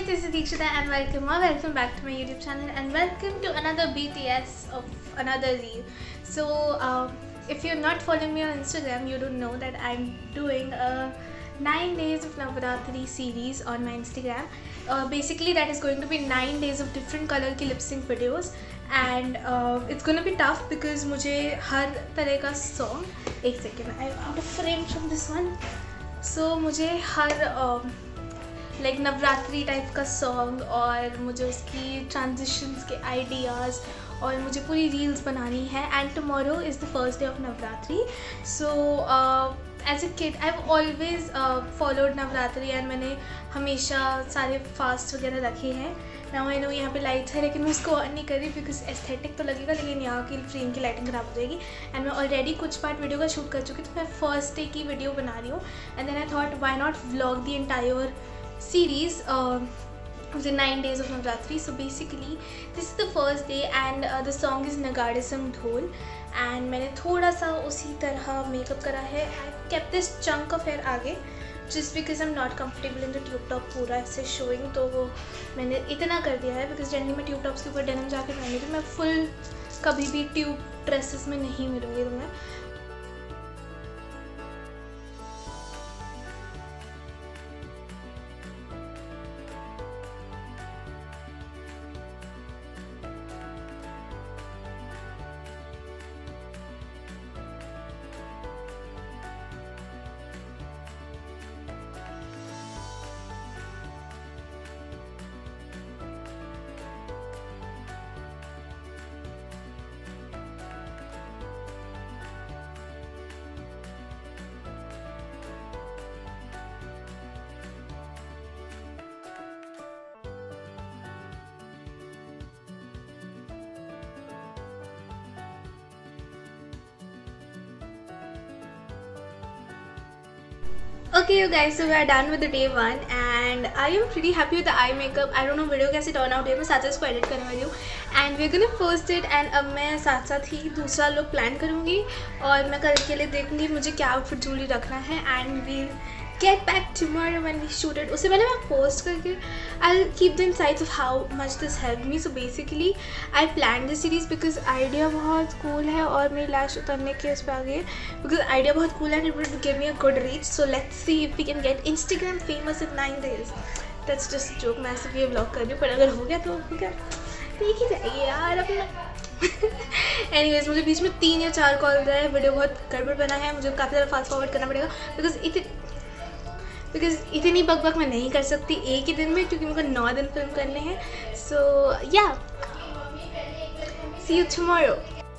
this is Deekshita and welcome back to my YouTube channel and welcome to another BTS of another reel. So if you're not following me on Instagram, you don't know that I'm doing a 9 days of Navratri series on my Instagram. Basically that is going to be 9 days of different color ki lip sync videos and it's going to be tough because मुझे हर तरह का song, एक second, I'm out of frame from this one. So मुझे हर like Navratri type का song और मुझे उसकी ट्रांजिशंस के आइडियाज़ और मुझे पूरी रील्स बनानी है. And tomorrow is the first day of Navratri. So as a kid I have always followed Navratri and मैंने हमेशा सारे फास्ट वगैरह रखे हैं. नाउ आई नो यहाँ पे लाइट्स है लेकिन मैं उसको ऑन नहीं कर रही बिकॉज एस्थेटिक तो लगेगा लेकिन यहाँ की फ्रेम की लाइटिंग ख़राब हो जाएगी. एंड मैं ऑलरेडी कुछ पार्ट वीडियो का शूट कर चुकी तो मैं फर्स्ट डे की वीडियो बना रही हूँ. And then I thought why not vlog the entire series of the 9 days of Navratri. So basically this is the first day and the song is Nagadisam Dhol and मैंने थोड़ा सा उसी तरह makeup करा है. I kept this chunk of hair आगे just because I'm not comfortable in the tube top पूरा ऐसे showing, तो वो मैंने इतना कर दिया है because जनरली मैं ट्यूब टॉप्स के ऊपर डेनिम जाके पहनती थी. मैं फुल कभी भी ट्यूब ड्रेसेस में नहीं मिलूँगी तुम्हें. Okay you guys, so we are done with the day 1 and I am pretty happy with the eye makeup. I don't know video कैसे turn out है. मैं साथ साथ इसको edit करने वाली हूँ and we're gonna post it. and अब मैं साथ साथ ही दूसरा look plan करूँगी और मैं कल के लिए देखूँगी मुझे क्या outfit jewelry रखना है and we'll get back tomorrow when we shoot it. उससे पहले मैं post करके I'll keep the insights of how much this helped me. So basically I planned this series because idea बहुत cool है और मेरी lash उतरने के उस पर आ गई because idea बहुत cool है and it would give me a good reach. So let's see if we can get Instagram famous in 9 days. That's just a joke. मैं ऐसे भी vlog कर रही हूँ पर अगर हो गया तो हो गया, देख ही जाएगी यार अपना. Anyways मुझे बीच में 3 या 4 कॉल है. वीडियो बहुत गड़बड़ बना है. मुझे काफ़ी ज़्यादा फास्ट फॉरवर्ड करना पड़ेगा बिकॉज इतनी बक मैं नहीं कर सकती एक ही दिन में क्योंकि मुझे 9 दिन फिल्म करने हैं. So ya see you tomorrow.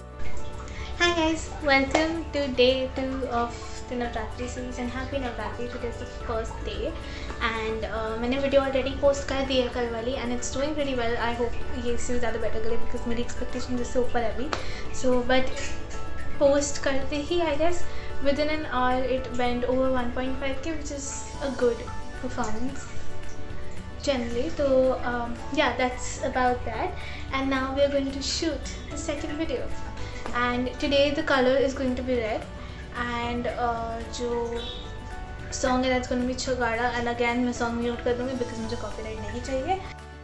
Hi guys, welcome to day 2 of the Navratri series and happy Navratri. Today is the first day and मैंने वीडियो ऑलरेडी पोस्ट कर दी है कल वाली and it's doing very well. I hope ये इससे ज़्यादा better करे बिकॉज मेरी एक्सपेक्टेशन इससे ऊपर है अभी. सो बट पोस्ट करते ही I guess within an hour it went over 1.5k which is a good performance generally. So yeah, that's about that. And now we are going to shoot the second video and today the color is going to be red and जो song है that's going to be Chagada and again मैं song mute कर दूँगी because मुझे copyright नहीं चाहिए.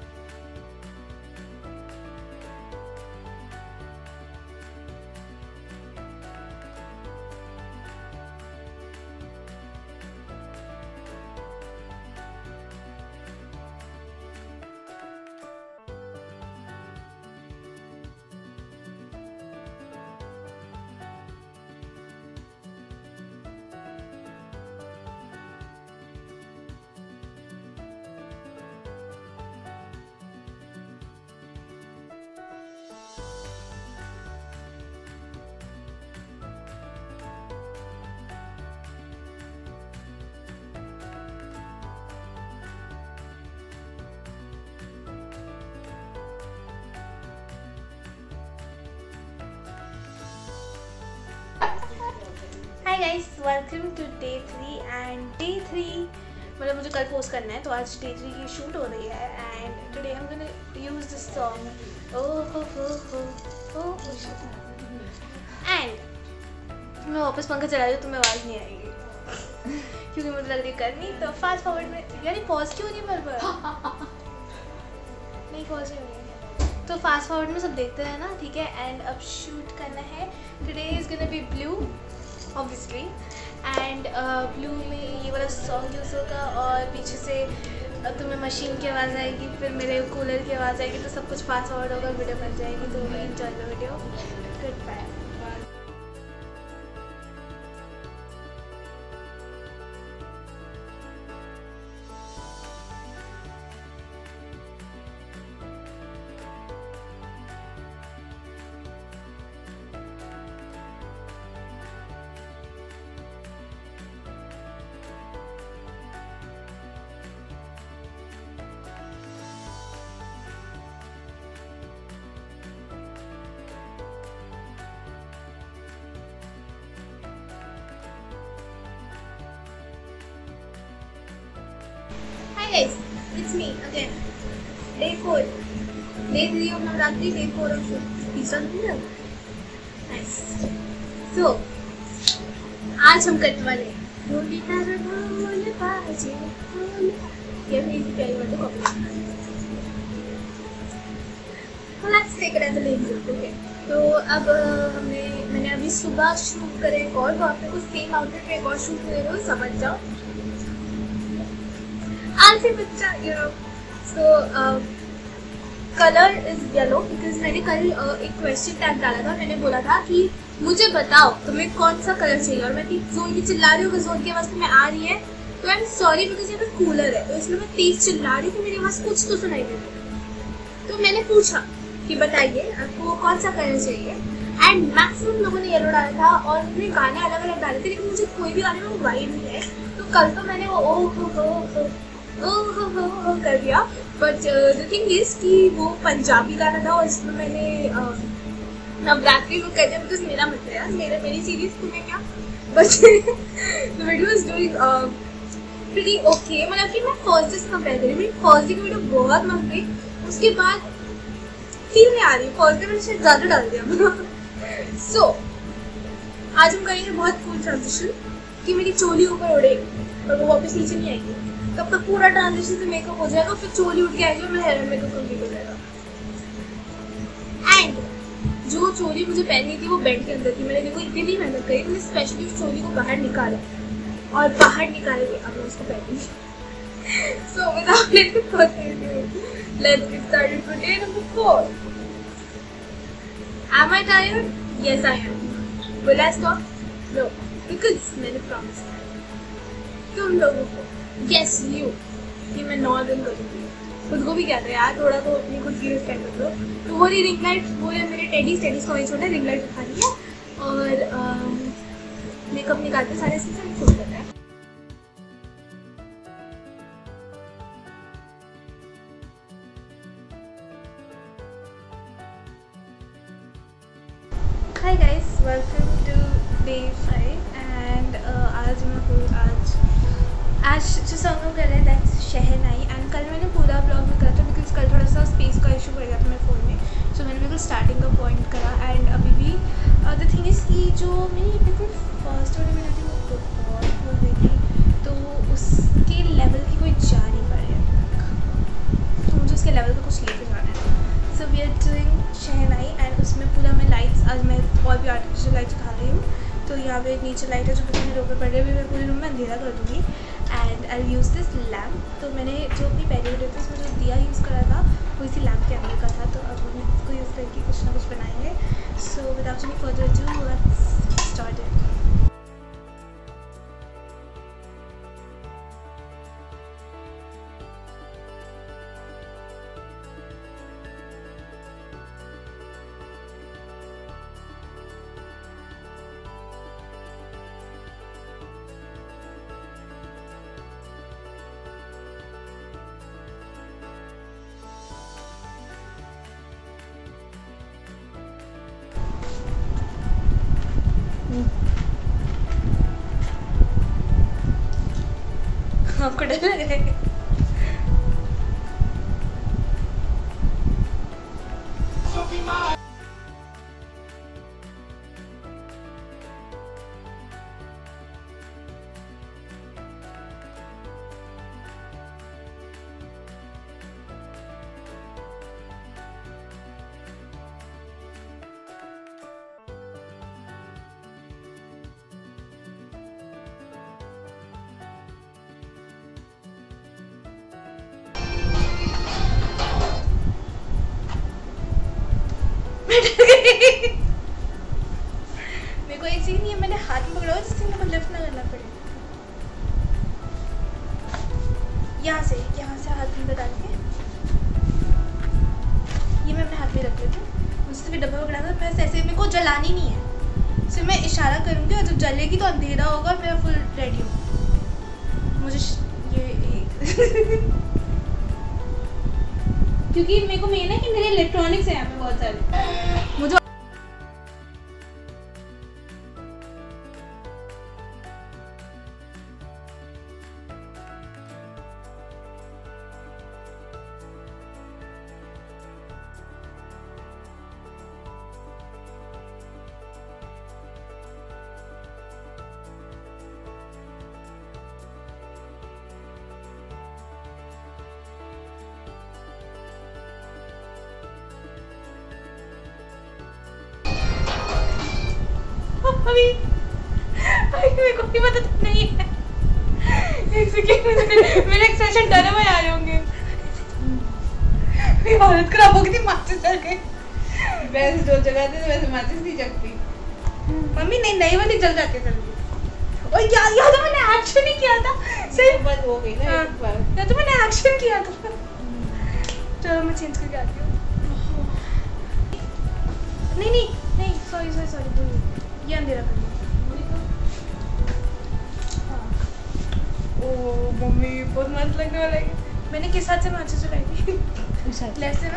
Hi guys, welcome to day 3 and day 3 मतलब मुझे कल पोस्ट करना है तो आज day 3 की शूट हो रही है and today I'm gonna use this song. and मैं वापस पंखा चला रही हूँ तो मैं आवाज़ नहीं आएगी क्योंकि मुझे लग रही है करनी. तो फास्ट फॉरवर्ड में यानी पॉज क्यों नहीं बार बार नहीं पहुँच गए। तो फास्ट फॉरवर्ड में सब देखते हैं ना, ठीक है। एंड अब शूट करना है। Today is gonna be blue obviously, and blue में ये वाला सॉन्ग यूज़ होगा और पीछे से तुम्हें मशीन की आवाज़ आएगी, फिर मेरे कूलर की आवाज़ आएगी, तो सब कुछ फास्ट फॉरवर्ड होगा, वीडियो बन जाएगी। तो enjoy the video. Good bye. Hi guys, it's me again. Day 4. Day 3 of Navratri, Day 4 of Pizza Dinner. Nice. So, आज हम करने वाले हैं ये मेरी प्यारी word copy. Let's take it as a lazy joke, okay? तो अब मैंने अभी सुबह शूट करे एक और, तो आप लोग को सेम आउटफिट में एक और शूट करे हो, समझ जाओ। आलसी बच्चा, you know. So color is yellow because मैंने कल एक क्वेश्चन टैग डाला था। मैंने बोला था कि मुझे बताओ तुम्हें कौन सा कलर चाहिए, और मैं जोन की चिल्ला रही हूँ। जोन की आवाज़ तुम्हें आ रही है तो आई एम सॉरी, बिकॉज यहाँ पे कूलर है तो इसलिए मैं तेज चिल्ला रही हूँ कि मेरी आवाज़ कुछ तो सुनाई देती। तो मैंने पूछा कि बताइए आपको कौन सा कलर चाहिए, एंड मैक्सिमम लोगों ने येलो डाला था और उन्होंने गाने अलग अलग डाले थे, लेकिन मुझे कोई भी गाने में वाइब नहीं है। तो कल तो मैंने वो ओ कर दिया, बट द थिंग इज कि वो पंजाबी गाना था और इसमें मैंने नवरात्रि में कर दिया, बिकॉज मेरा मत है यार, मेरी सीरीज तुम्हें क्या। But the video is doing pretty okay. मतलब कि मैं फर्स्ट डे से कंपेयर करी, मेरी फर्स्ट डे की वीडियो बहुत मस्त गई, उसके बाद फील नहीं आ रही। फर्स्ट डे मैंने शायद ज़्यादा डाल दिया। सो आज हम करेंगे बहुत कूल ट्रांजिशन कि मेरी चोली ऊपर उड़ेगी और वो वापस नीचे नहीं आएगी। तब तक पूरा ट्रांजिशन से मेकअप हो जाएगा, फिर चोली उठ के आएगी और मेरा हेयर मेकअप कंप्लीट हो जाएगा। एंड जो चोली मुझे पहननी थी वो बेड के अंदर थी। मैंने देखो इतनी मेहनत करी, मैंने स्पेशली उस चोली को बाहर निकाला और बाहर निकाले के अब मैं उसको पहनूंगी। So without any further ado, let's get started for day number 4. Am I tired? Yes, I am. Will I stop? No, because मैंने promise तुम लोगों को, yes you, कि मैं 9 दिन करूँगी। खुद को भी कहते हैं यार थोड़ा तो अपनी खुद की रिस्पेक्ट कर दो। तो वो रिंग लाइट, वो है मेरे टेडीज को वही छोटा रिंग लाइट उठा रही है और मेकअप निकालते सारे इससे खुद करते हैं। Hi guys, welcome to day 5 and आज जो सॉन्ग हम कर रहे हैं दैट्स शहनाई। एंड कल मैंने पूरा ब्लॉग में करा था बिकॉज कल थोड़ा सा स्पेस का इशू पड़ गया था मेरे फ़ोन में, सो मैंने बिल्कुल स्टार्टिंग का पॉइंट करा। एंड अभी भी द थिंग इज़ कि जो मेरी बिल्कुल फर्स्ट वाली वीडियो थी वो बहुत हो गई थी, तो उसके लेवल की कोई जा नहीं पा रही है, तो मुझे उसके लेवल पर कुछ लेके जाना है। सो वी आर डूइंग शहनाई एंड उसमें पूरा मैं लाइट्स, आज मैं और भी आर्टिफिशियल लाइट्स खा रही हूँ। तो यहाँ पे नीचे लाइट है जो कि मेरे ऊपर पड़ रही है, मैं पूरे रूम में अंधेरा कर दूँगी and I use this lamp. तो मैंने जो अपनी पहली वीडियो थी उसमें जो दिया यूज़ करा था वो इसी लैम्प के अंदर का था, तो अब हम इसको यूज़ करके कुछ ना कुछ बनाएंगे। So without any further ado let's start it. आपको डर लग रहा है? यहाँ से हाथ अंदर डाल के ये मैं अपने हाथ में रख लेती हूँ। मुझसे भी डब्बा पकड़ा था, मैं ऐसे मेरे को जलानी नहीं है, सिर्फ मैं इशारा करूँगी और जब जलेगी तो अंधेरा होगा और मैं फुल रेडी हूँ। मुझे ये क्योंकि मेरे को मेन है कि मेरे इलेक्ट्रॉनिक्स है यहाँ पे बहुत सारे। मुझे अभी मेरे को भी पता नहीं है। एक सेकंड मेरे एक्सप्रेशन डरे हुए आ जाएंगे। मेरी हालत खराब हो गई थी, माचिस जल गई। वैसे जो जगह थे वैसे माचिस नहीं जगती। मम्मी नहीं नई वाली जल जाती है जल्दी। और याद है मैंने एक्शन ही किया था, सही बंद हो गई ना एक बार। या तो मैंने एक्शन किया था। चलो मैं चेंज करके आती हूँ। नहीं सॉरी ये अंधेरा कर दिया। ओ मम्मी बहुत मस्त लगने वाला है। मैंने किस हाथ से माचिस जलाई थी? लेफ्ट से ना।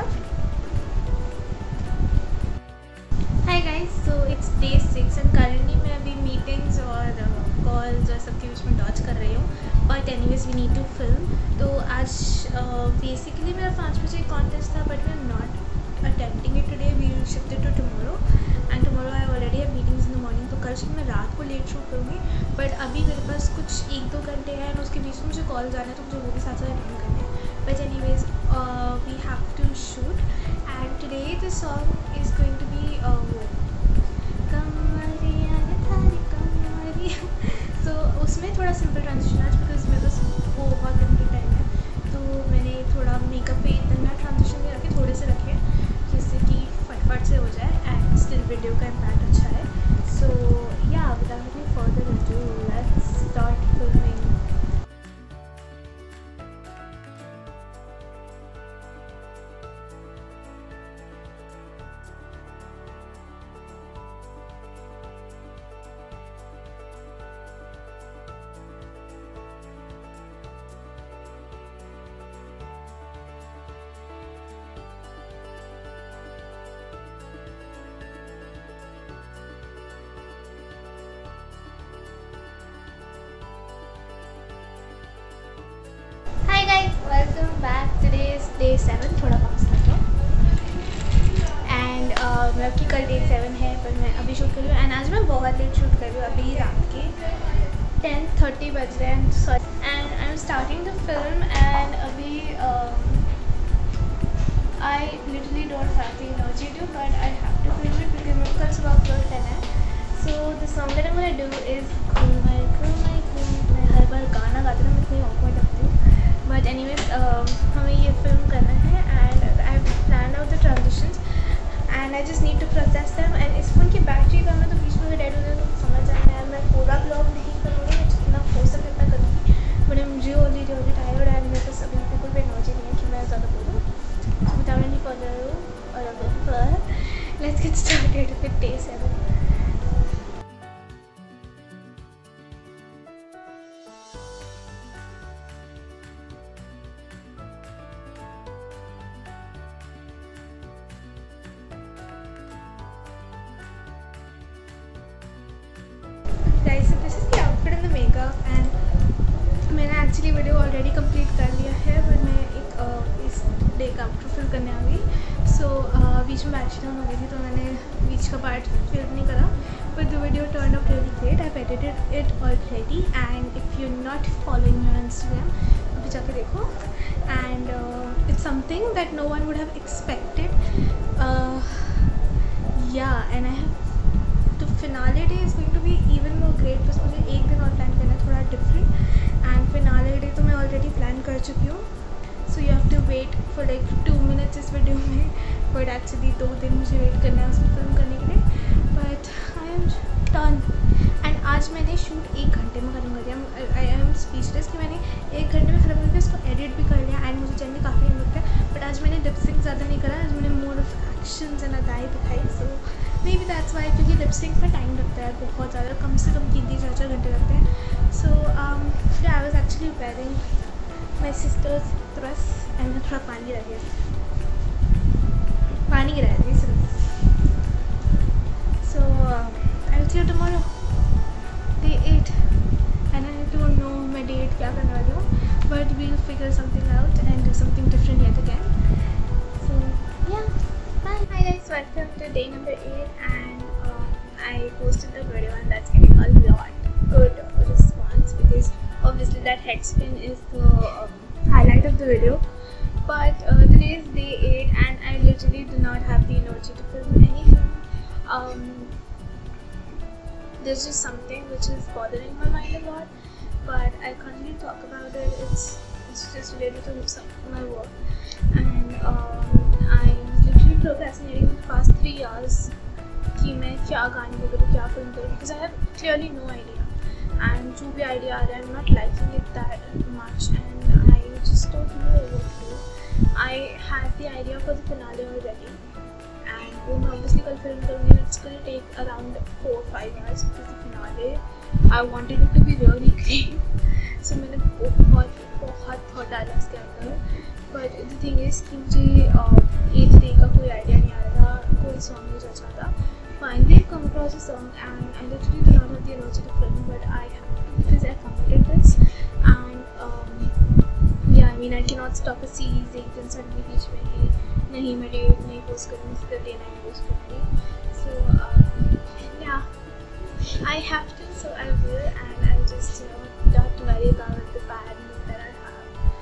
Hi guys, so it's day 6 and currently मैं अभी मीटिंग्स और कॉल्स और सबके बीच में डॉज कर रही हूँ, but anyways we need to film. तो आज बेसिकली मेरा 5 बजे कॉन्टेस्ट था, but we are not attempting it today, we will shift it to tomorrow and tomorrow I already have meetings in the morning. तो कल शायद मैं रात को लेट शूट करूँगी, बट अभी मेरे पास कुछ 1-2 घंटे हैं और उसके बीच में मुझे कॉल जाना है, तो मुझे वो भी साथ साथ अटेंड करने हैं। But anyways we have to shoot and today the song is going to be वो कमरिया थारी कमरिया। तो उसमें थोड़ा सिंपल ट्रांजिशन आज, बिकॉज मेरे पास वो बहुत लिमिटेड टाइम है, तो मैंने थोड़ा मेकअप पे इतना ट्रांजिशन नहीं रखे, थोड़े से रखे जिससे कि फटफट से हो जाए एंड स्टिल वीडियो का इम्पैक्ट अच्छा है। So yeah without any further ado let's start filming. Hi guys, welcome back. Today is day 7, थोड़ा फास्ट लग रहा है एंड मैं आपकी कल day 7 है, पर मैं अभी शूट कर रही हूँ एंड आज मैं बहुत लेट शूट कर रही हूँ। अभी रात के 10:30 बज रहे हैं, sorry, and I am starting the film and अभी I literally don't have the energy to, but I have to film it because मेरे कल सुबह अपलोड करना है। So the song that I am gonna do is मैं हर बार गाना गाती हूँ, मैं इतनी ऑकवर्ड लगती हूँ, बट एनीवेज हमें ये फिल्म करना है and I have planned out the transitions and I just need to process them. And इस फोन की बैटरी कम है, तो बीच में डेड हो जाए तो समझ जाना है। मैं पूरा ब्लॉग नहीं करूँगी, मैं जितना हो सके उतना करूँगी, but I am really tired and मेरे पास अभी बिल्कुल भी एनर्जी नहीं है कि मैं ज़्यादा बोलूँ। So without any further let's get started with day 7। Guys, so this is the outfit and the makeup and मैंने एक्चुअली वीडियो ऑलरेडी कंप्लीट कर लिया है, पर मैं एक इस डे का आउटफिट करने आ गई। सो बीच में बैटरी डाउन हो गई थी, तो मैंने बीच का पार्ट फिल्म नहीं करा, but the video turn out really great. I have edited it already and if you not following me on Instagram, अभी जाके देखो and it's something that no one would have expected. Yeah and I have तो finale day is going to be even more great. बस मुझे एक दिन और plan करना है थोड़ा डिफरेंट, एंड फिनाले डे तो मैं ऑलरेडी प्लान कर चुकी हूँ। So you have to wait for like 2 minutes इस वीडियो में, बट एक्चुअली 2 दिन मुझे वेट करना है उसमें फिल्म करने के लिए। But I am turn. And आज मैंने शूट 1 घंटे में ख़त्म कर दिया। आई एम स्पीचलेस कि मैंने 1 घंटे में ख़त्म करके उसको एडिट भी कर लिया। एंड मुझे जनरली काफ़ी टाइम लगता है, बट आज मैंने लिप सिंक ज़्यादा नहीं करा, आज मैंने मोर ऑफ एक्शंस एंड अदाई दिखाई। So maybe that's why, क्योंकि लिप सिंक में टाइम लगता है बहुत ज़्यादा, कम से कम 3-3, 4-4 घंटे लगते हैं। So I was actually wearing my sister's dress and थोड़ा पानी गिरा दिया, पानी गिराया दिया सिर्फ। So I will see you tomorrow, day 8, and I don't know my date क्या करने वाली हूँ, but we'll figure something out and do something different yet again. So yeah, bye. Hi guys, welcome to day number 8, and I posted the video and that's getting a lot good response because obviously that head spin is the highlight of the video. But today is day 8 and I literally do not have the energy to film anything. There's just something which is bothering my mind a lot, but I can't really talk about it. It's just related to my work, and I'm literally procrastinating for the past 3 years कि मैं क्या गाने करूँ, क्या film करूँ, because I have clearly no idea, and जो भी idea आ रहा है I'm not liking it that much, and I just don't know what to do. I had the idea for the finale already. वो मैं obviously कल film करूँगी, it's gonna take around 4-5 hours because the finale I wanted it to be really great. So मैंने बहुत thought डाला इसके अंदर, but the thing is कि मुझे 8th day का कोई आइडिया नहीं आ रहा था, कोई सॉन्ग नहीं चल रहा था. Finally I come across a song and I literally do not have the energy to film, but I have because I committed this, and yeah, I mean I cannot stop a series एक दिन suddenly बीच में ही नहीं, मैं date नहीं post करूँगी, इसका day नहीं post करूँगी. So yeah, I have to, so I will, and I just don't worry about the bad mood that I have.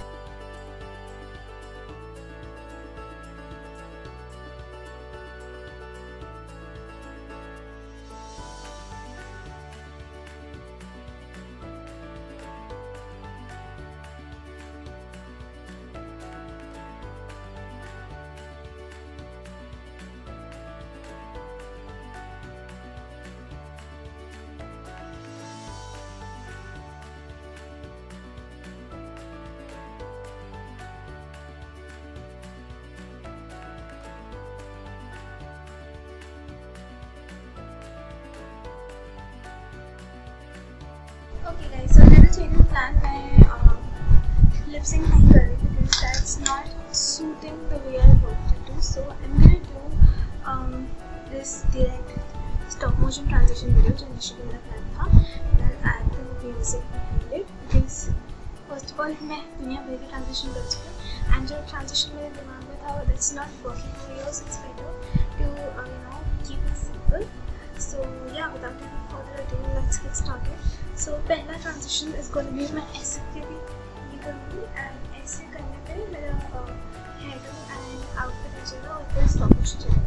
Okay guys, so another change in plan. मैं lip sync नहीं कर रही because that's not suiting the way I want to do. So I'm gonna do this direct stop motion transition video जो initially मेरा plan था. I'll add the music behind it because first of all मैं दुनिया भर की transition कर चुकी हूँ and जो transition मेरे दिमाग में था that's not working for you, so it's better to keep it simple. So yeah, without any further ado, let's get started. So पहला transition is going to be मैं ऐसे करके ये करूँगी and ऐसे करने पे मेरा head and outfit हो जाएगा और फिर stop motion चलेगा.